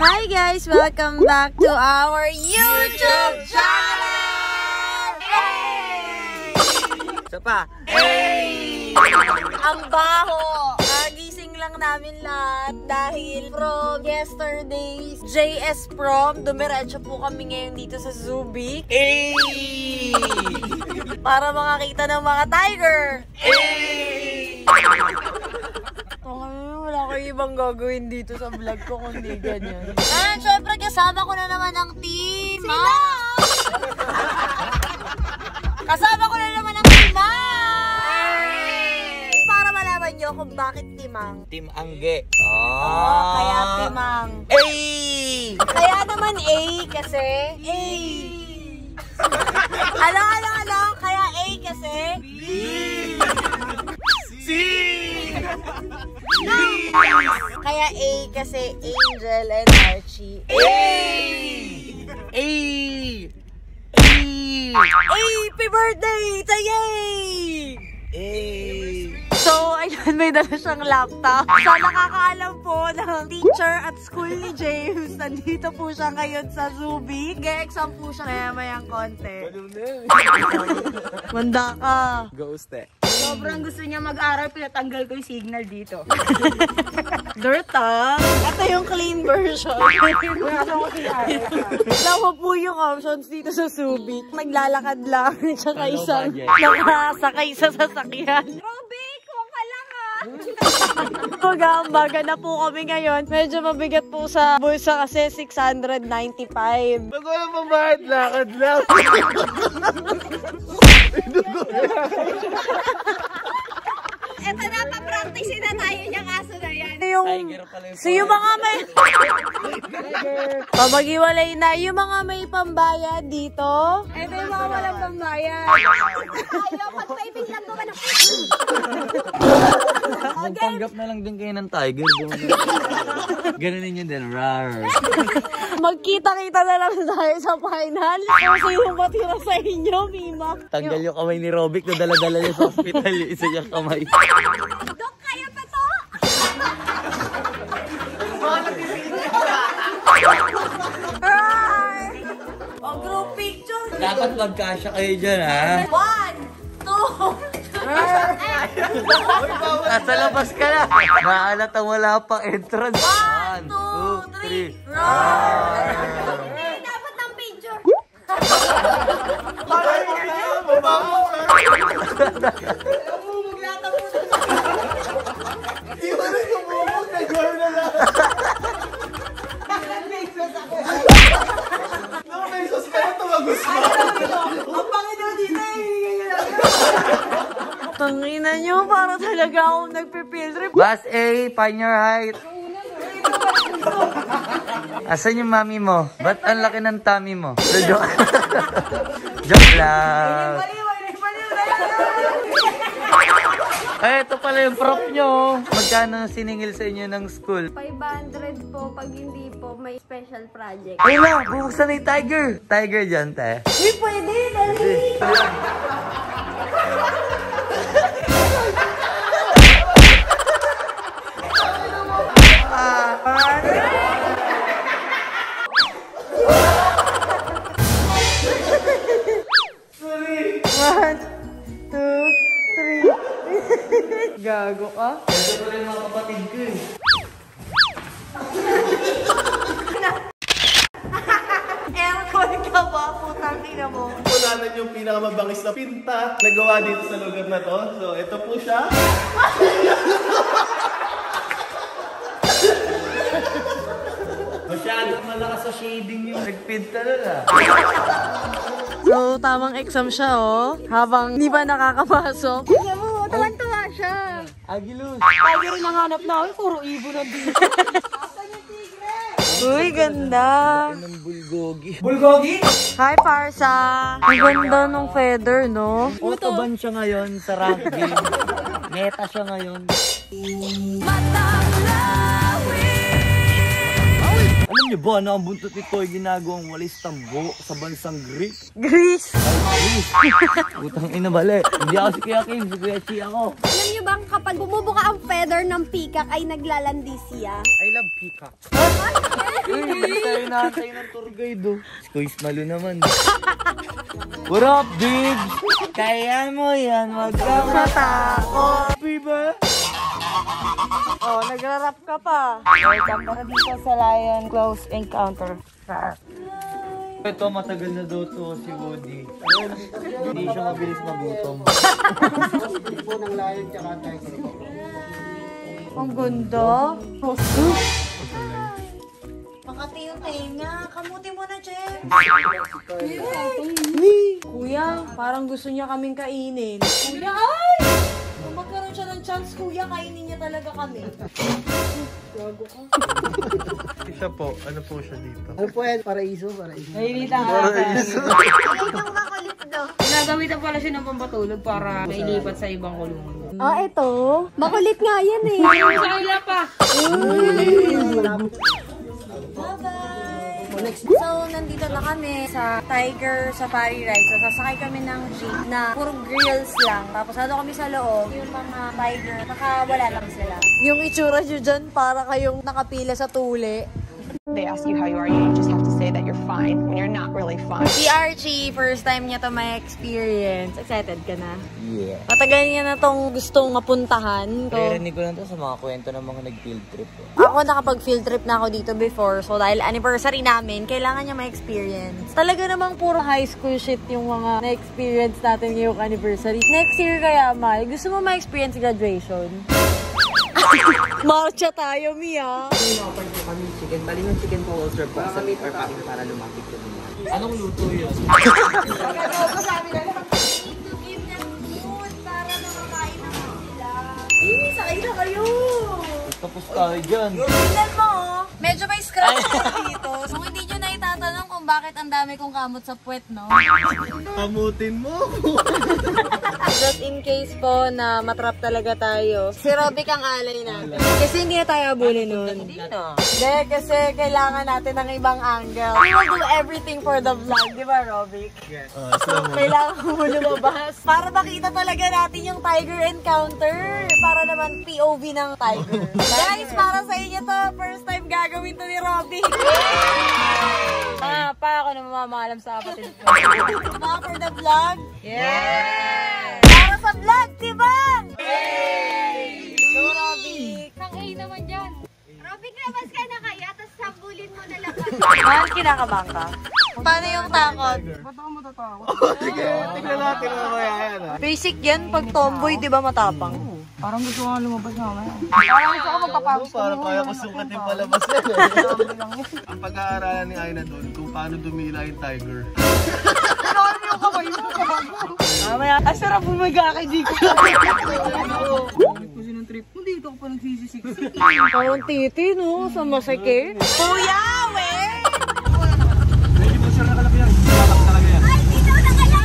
Hi guys! Welcome back to our YouTube channel! Hey! Isa pa. Hey! Ang baho! Nagising lang namin lahat dahil from yesterday's JS Prom, dumiretso po kami ngayon dito sa Subic. Hey! Para makakita ng mga tiger. Hey! Wala ko ibang gagawin dito sa vlog ko kundi ganyan. And syempre kasama ko na naman ang team. Sila! Kasama ko na naman ang Timang! Para malaman nyo kung bakit Timang. Team Angge. Kaya Timang. Hey! Kaya naman A kasi A. Ano? Kaya A kasi B. C! Kaya A kasi Angel and Archie. Hey! Hey! Hey! Happy birthday! Yay! Hey! So, ayun, may dala siyang laptop. Sa nakakaalam po ng teacher at school ni James, nandito po siya ngayon sa Subic. Nag-exam po siya maya-mayang konti. Manda ka. Ghost eh. Sobrang gusto niya mag-aral, pinatanggal ko yung signal dito. Dirt Ito yung clean version. Dama po yung options dito sa Subic. Naglalakad lang, tsaka isang nakasakay sa sasakyan. Robik, huwag ka lang ah! Mag-aambaga na po kami ngayon. Medyo mabigat po sa bulsa kasi 695. Bago lang pambayad, lakad lang. Eto na, pa-practice na tayo niyang aso na yan. Yung mga may... Pamag-iwalay na. Yung mga may pambayad dito. Ito yung mga walang pambayad. Ayaw, pag-taping lang naman ako. Magpanggap na lang din kayo ng tiger. Ganunin nyo din. Rar. Magkita-kita na lang tayo sa final. Kasi yung matira sa inyo, Mima. Tanggal yung kamay ni Robic na dala-dala niya sa hospital. Yung isa niyang kamay. Dok, kaya pa to? O, group picture. Dapat magkasya kayo dyan, ha? 1, 2, Nasa labas ka na. Naalatang wala pang entrance. 1, 2, 3. Roar! Dapat ng picture. Tangina nyo, para talaga akong nagpe-field trip. Bus A, find your height. Asan yung mami mo? Ba't ang laki ng tummy mo? Joke lang. Ay, ito pala yung prop nyo. Magkano siningil sa inyo ng school? 500 po pag hindi po may special project. Ay na, bubuksan na yung tiger. Tiger dyan, te. Uy, pwede, dali. Gago ka? Ito pala yung mga kapatid ko eh. Aircon ka ba? Putang ina mo. Punanan yung pinakamabangis na pinta na gawa dito sa lugar na to. So, ito po siya. Masyadong malakas sa shading yung nagpinta nun ah. So, tamang exam siya, oh. Habang di ba nakakapasok. Tignan mo, tuwan-tuwa siya. Agilus. Tiger rin ang hanap namin. Puro ibon na dito. Uy, ganda. Ng bulgogi. Hi, Parsa. Ang ganda ng feather, no? Autoban siya ngayon sa rank game. Meta siya ngayon. Alam niyo ba na ang buntot nito ay ginagawang walis tambo sa bansang Greek? Greece. Utang ina bali. Hindi ako si Kuya Kim, si Kuya Chi ako. Alam niyo bang kapag bumubuka ang feather ng peacock ay naglalandi siya? I love peacock. inaantay ng tour guide, oh. Squeeze malo naman. What up, Biggs? Kaya mo yan, wag ka matakot. Diba? Oh, nagra-rap ka pa. Welcome para dito sa Lion Close Encounter. Ito, matagal na daw to si Woody. Hindi siya mabilis magutom. Ang ganda. Makati yung tenga. Kamuti mo na, Jem. Kuya, parang gusto niya kaming kainin. Kuya, ay! Kung magkaroon siya ng chance, kuya, kainin niya talaga kami. Gago ka. Siya po, ano po siya dito? Ano po yan? Paraiso? Paraiso. Nainita ka. Yung makulit do. Ginagamitan pala siya ng pampatulog para mailipat sa ibang kulungan. Ah, ito. Makulit nga yan eh. Sa kanila pa! So, nandito na kami sa Tiger Safari Ride. So, sasakay kami ng jeep na puro grills lang. Tapos, ano kami sa loob, yung mga tiger, nakawala lang sila. Yung itsura nyo dyan, para kayong nakapila sa tuli. They ask you how you are, you just have to say that you're fine when you're not really fine. Si Archie, first time niya to may experience. Excited ka na? Yeah. Matagal niya na tong gustong mapuntahan. So, Narinig ko lang to sa mga kwento ng mga nag-field trip. ako nakapag-field trip na ako dito before. So, dahil anniversary namin, kailangan niya ma-experience. Talaga namang puro high school shit yung mga na-experience natin ngayong anniversary. Next year kaya, Mai, gusto mo ma-experience graduation? Marcha tayo, Mia. Ino-offer po kami chicken. Bali yung chicken po all serve po sa meat or packing para lumapit ko naman. Anong luto yun? Sakay na kayo! Tapos tayo dyan. Tingnan mo, medyo may scratch dito. So, hindi nyo na itatanong kung bakit ang dami kong kamot sa puwet, no? Kamutin mo ako. Just in case po na matrap talaga tayo. Si Robic ang alay natin. Kasi hindi na tayo abuli nun. Hindi, kasi kailangan natin ng ibang angle. We will do everything for the vlog, di ba, Robic? Yes. So, kailangan mo lumabas. Para makita talaga natin yung tiger encounter. Para naman POV ng tiger. Guys, para sa inyo to, first time gagawin to ni Robic. Pa ako na mamamalam sa kapatid ko. Mga for the vlog? Yeah! Para sa vlog, diba? Yay! So, Robic. Ang A naman dyan. Robin, labas ka na kaya, tapos sabulin mo na lang. Mahal, kinakabang ka? Paano yung takot? Ba't ako matatakot? Sige, tingnan natin ang mayayan ha. Basic yan, pag tomboy, di ba matapang? Parang gusto ko nga lumabas nga mamaya. Parang gusto ko magpapagos. Parang kaya ko sukatin palabas yan. Ang pag-aaralan ni Aina doon kung paano dumila yung tiger. Ano yung kamay mo? Mamaya, sarap bumaga kay Dico. Kasi ng trip mo, dito ako pa nagsisisik. Parang titi, no? Sa masakit. Kuya, we! Ay, dito na kaya!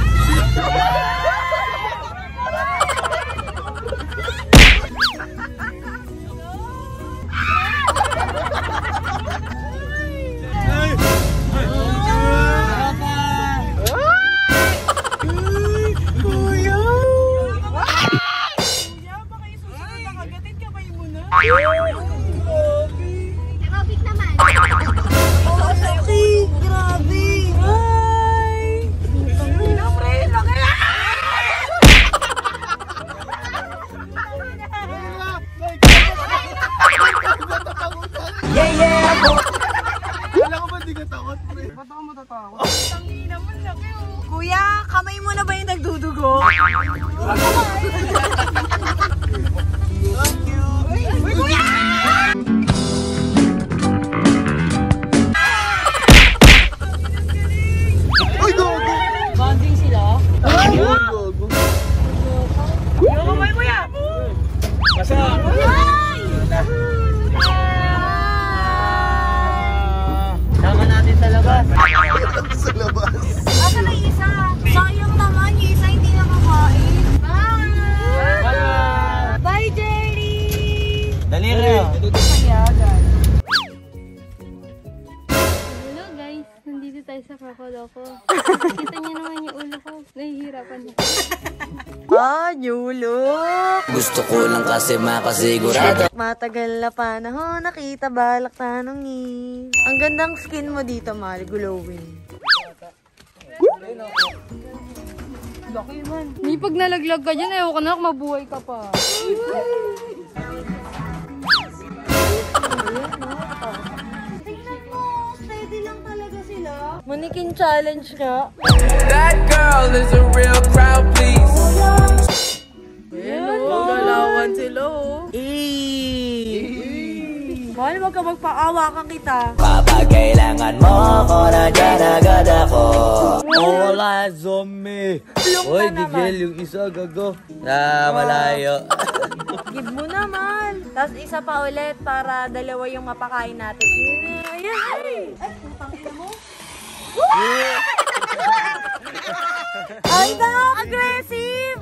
Robin naman. Oh, laki! Grabe! Ay! Yeah, yeah! Alam ko ba di ka takot, pre? Ba't ako matatakot? Kuya, kamay mo na ba yung nagdudugo? Thank you! Uy, gogo! Bonding sila? Gogo! Yung kamay mo yan! Basta! Sama natin sa labas. Sa labas. Asa na isa? Sayang naman, yung isa hindi nakakain. Bye! Bye! Bye! kayo sa Kakaloko. Kita niyo naman yung ulo ko. Nahihirapan ako. Ah, new look! Gusto ko lang kasi makasigurado. Matagal na panahon, nakita balak tanongin. Ang gandang skin mo dito, Mal. Glowing. Laki man. May pag nalaglag ka dyan, ayaw ka na mabuhay ka pa. Tingnan mo, steady lang talaga sila. Mannequin challenge nga. That girl is a real crowd, please. Galawan sila oh. Mahal, wag ka magpaawakan kita. Kapag kailangan mo ako, nandiyan agad ako. Hola, zombie. Hoy, Miguel, yung isa, gago. Malayo. Give mo na, Mal. Tapos isa pa ulit para dalawa yung mapakain natin. Ayan, ay, putang ina mo. Ay, aggressive!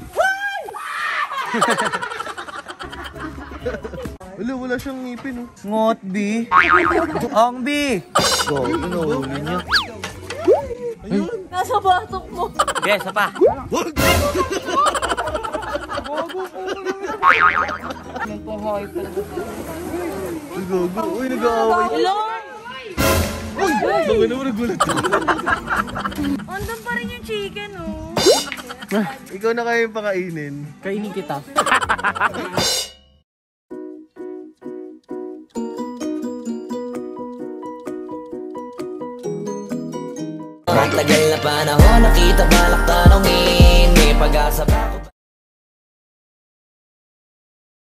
Wala siyang ngipin, oh. Ngot, B. Ang B. Go, huli niya. Nasa batok mo. Yes, pa. Nagpahoy pa. Uy, gago. Uy, nag-aaway. Uy, sabi naman nagulat ko. Andun pa rin yung chicken, oh. Ikaw na kaya yung pakainin. Kainin kita. Matagal na panahon, nakita balak tanongin. May pag-asa ba ako?